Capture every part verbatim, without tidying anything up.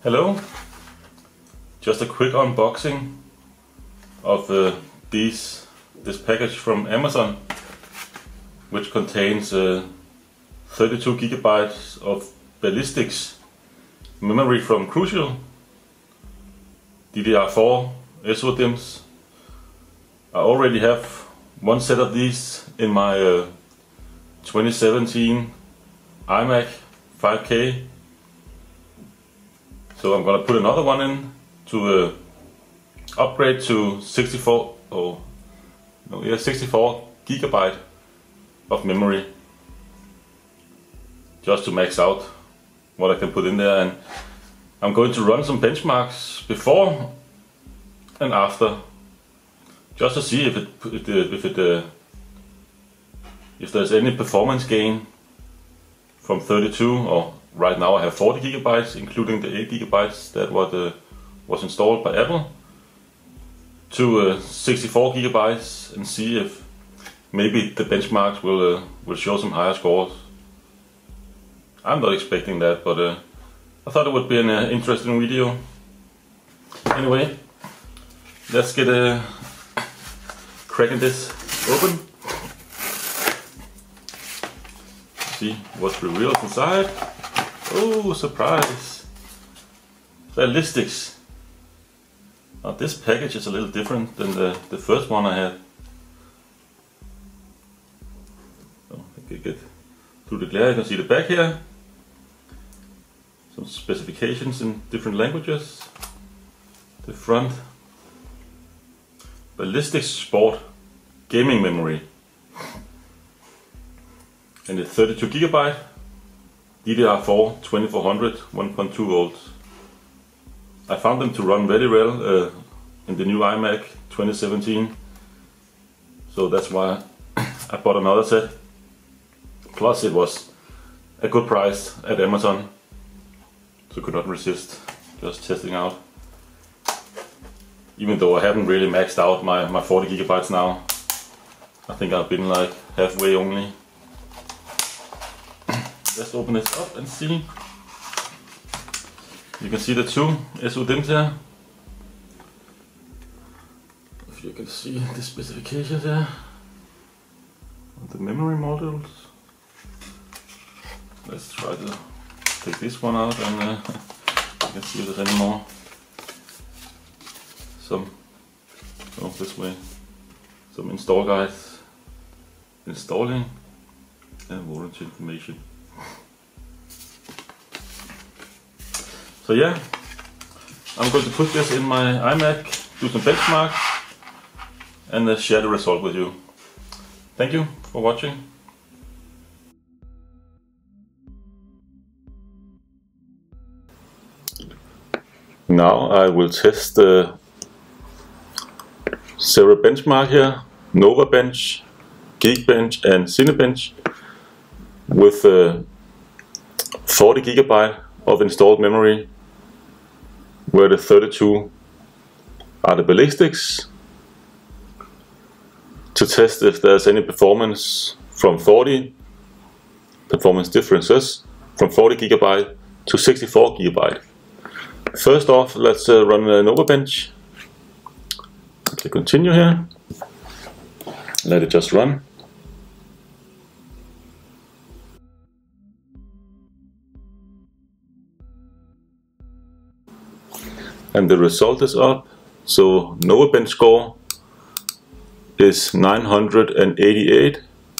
Hello, just a quick unboxing of uh, these this package from Amazon, which contains uh, thirty-two gigabytes of Ballistix memory from Crucial, D D R four S O D I Ms. I already have one set of these in my uh, twenty seventeen iMac five K. So I'm gonna put another one in to uh, upgrade to sixty-four oh no yeah sixty-four gigabyte of memory, just to max out what I can put in there. And I'm going to run some benchmarks before and after, just to see if it if it, if, it, uh, if there's any performance gain from thirty-two, or right now I have forty gigabytes, including the eight gigabytes that was, uh, was installed by Apple, to uh, sixty-four gigabytes, and see if maybe the benchmarks will uh, will show some higher scores. I'm not expecting that, but uh, I thought it would be an uh, interesting video. Anyway, let's get uh, cracking this open. See what's revealed inside. Oh, surprise! Ballistix. Now this package is a little different than the, the first one I had. So I can get through the glare, you can see the back here. Some specifications in different languages. The front. Ballistix Sport gaming memory. And it's thirty-two gigabyte, D D R four twenty-four hundred, one point two volts. I found them to run very well uh, in the new iMac twenty seventeen, so that's why I bought another set. Plus it was a good price at Amazon, so could not resist just testing out. Even though I haven't really maxed out my, my forty gigabytes now. I think I've been like halfway only. Let's open this up and see. You can see the two S O D I Ms here. If you can see the specifications here. The memory modules. Let's try to take this one out, and uh, you can see if there's any more. Some, oh, this way. Some install guides. Installing and warranty information. So yeah, I'm going to put this in my iMac, do some benchmarks, and uh, share the result with you. Thank you for watching. Now I will test the several benchmark here, NovaBench, Geekbench and Cinebench, with uh, forty gigabyte of installed memory, where the thirty-two are the Ballistix, to test if there's any performance from forty, performance differences from forty gigabyte to sixty-four gigabyte. First off, let's uh, run the NovaBench. Click continue here, let it just run. And the result is up. So NovaBench score is nine hundred eighty-eight.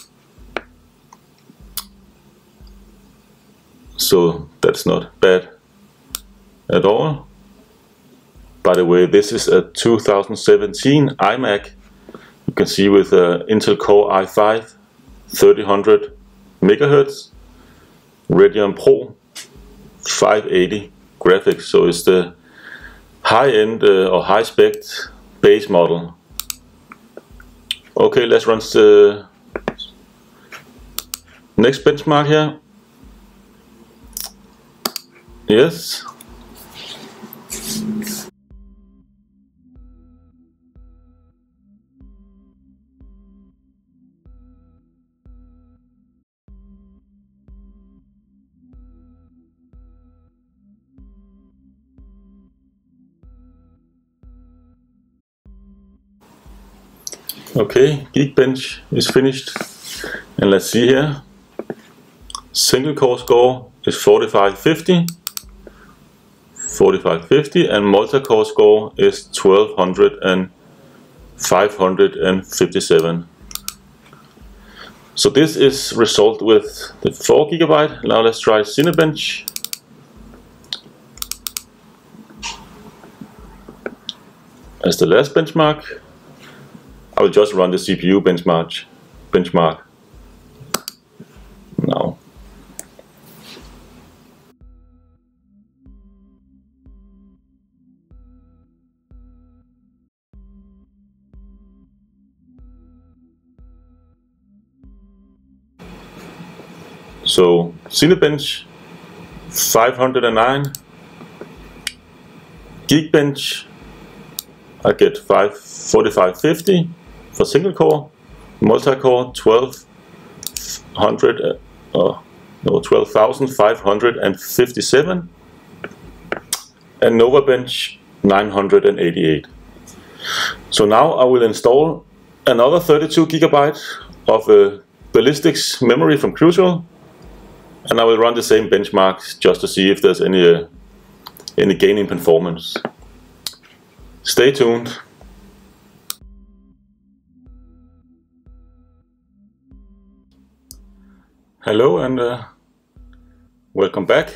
So that's not bad at all. By the way, this is a two thousand seventeen iMac. You can see with uh, Intel Core i five, thirty hundred megahertz, Radeon Pro five eighty graphics. So it's the high-end uh, or high-spec base model. Okay, let's run the next benchmark here. Yes. Okay, Geekbench is finished, and let's see here. Single core score is forty-five fifty, forty-five fifty, and multi-core score is twelve hundred and five hundred fifty-seven. So this is result with the four gigabyte. Now let's try Cinebench. As the last benchmark, I will just run the C P U benchmark. Benchmark now. So Cinebench five hundred nine, Geekbench I get forty-five fifty for single core, multi-core twelve hundred, uh, no twelve thousand five hundred fifty-seven, and NovaBench nine hundred eighty-eight. So now I will install another thirty-two gigabyte of uh, Ballistics memory from Crucial, and I will run the same benchmarks just to see if there's any uh, any gain in performance. Stay tuned. Hello and uh, welcome back.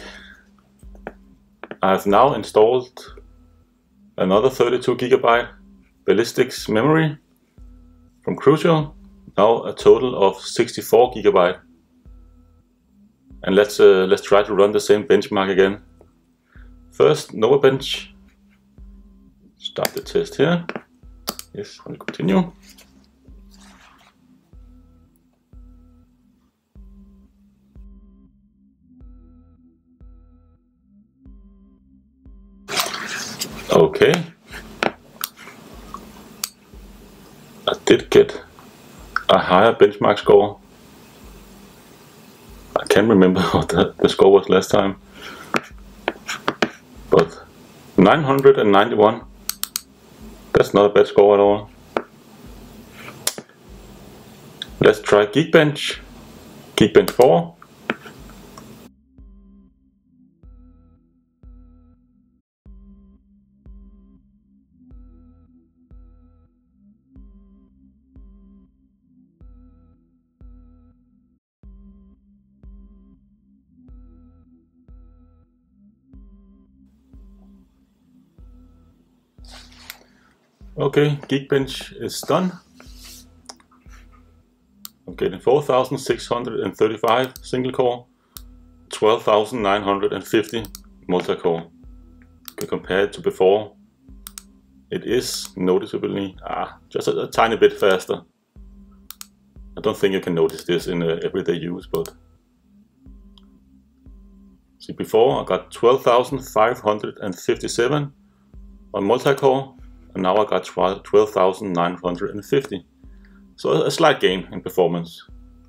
I have now installed another thirty-two gigabyte Ballistics memory from Crucial. Now a total of sixty-four gigabyte. And let's uh, let's try to run the same benchmark again. First, NovaBench. Start the test here. Yes, I'll continue. Okay. I did get a higher benchmark score. I can't remember what the, the score was last time. But nine hundred ninety-one. That's not a bad score at all. Let's try Geekbench. Geekbench four. Okay, Geekbench is done. I'm getting four thousand six hundred thirty-five single core, twelve thousand nine hundred fifty multi-core. Okay, compared to before, it is noticeably ah, just a, a tiny bit faster. I don't think you can notice this in uh, everyday use, but see, before I got twelve thousand five hundred fifty-seven on multi-core, and now I got twelve thousand nine hundred fifty. So a slight gain in performance.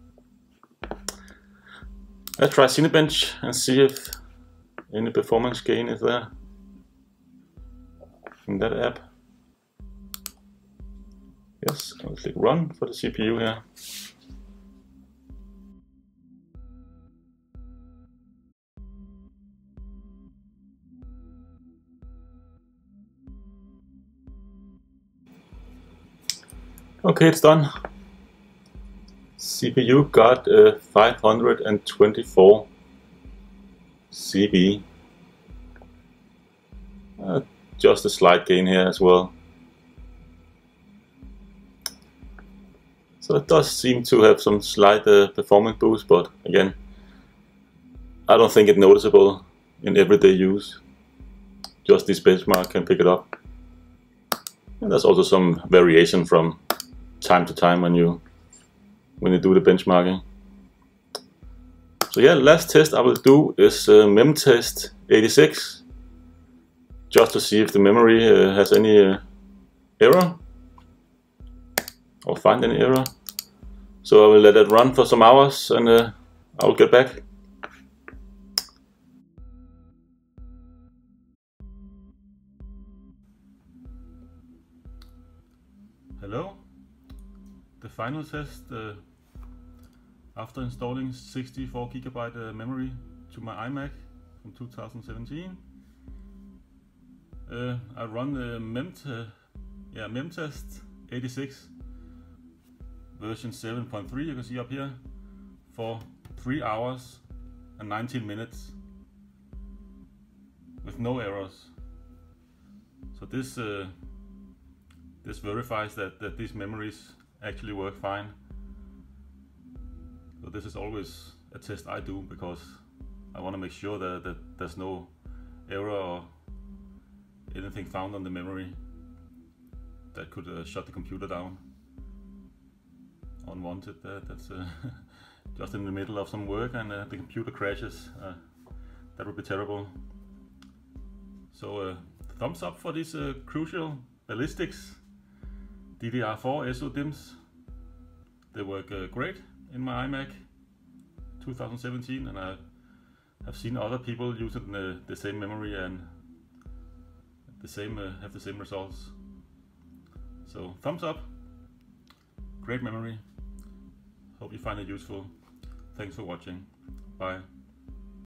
Let's try Cinebench and see if any performance gain is there in that app. Yes, I'll click run for the C P U here. Okay, it's done. C P U got uh, five hundred twenty-four C B. Uh, just a slight gain here as well. So it does seem to have some slight uh, performance boost, but again, I don't think it's noticeable in everyday use. Just this benchmark can pick it up. And there's also some variation from time to time when you when you do the benchmarking. So yeah, last test I will do is uh, memtest eighty-six, just to see if the memory uh, has any uh, error or find any error. So I will let it run for some hours and uh, I will get back. Hello. final test uh, after installing sixty-four gigabyte uh, memory to my iMac from two thousand seventeen. Uh, I run the Memt, uh, yeah, Memtest eighty-six version seven point three, you can see up here, for three hours and nineteen minutes with no errors. So this uh, this verifies that, that these memories actually work fine. So this is always a test I do because I want to make sure that, that there's no error or anything found on the memory that could uh, shut the computer down. Unwanted, uh, that's uh, just in the middle of some work and uh, the computer crashes. Uh, that would be terrible. So uh, thumbs up for these uh, Crucial Ballistics D D R four S O DIMMs. They work uh, great in my iMac two thousand seventeen, and I have seen other people using the, the same memory and the same uh, have the same results. So thumbs up, great memory. Hope you find it useful. Thanks for watching. Bye.